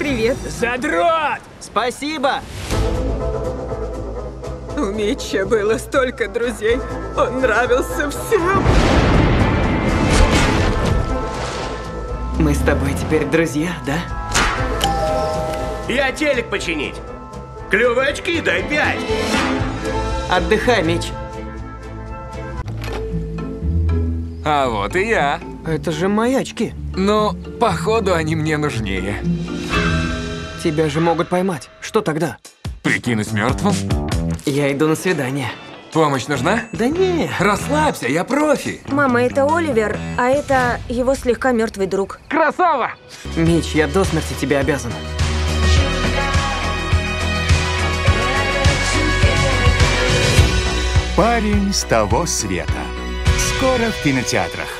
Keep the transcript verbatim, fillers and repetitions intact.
Привет. Задрот! Спасибо! У Митча было столько друзей. Он нравился всем. Мы с тобой теперь друзья, да? Я телек починить. Клевые очки, дай пять. Отдыхай, Митч. А вот и я. Это же мои очки. Ну, походу, они мне нужнее. Тебя же могут поймать. Что тогда? Прикинуть мертвым? Я иду на свидание. Помощь нужна? Да не. Расслабься, я профи. Мама, это Оливер, а это его слегка мертвый друг. Красава! Митч, я до смерти тебе обязан. Парень с того света. Скоро в кинотеатрах.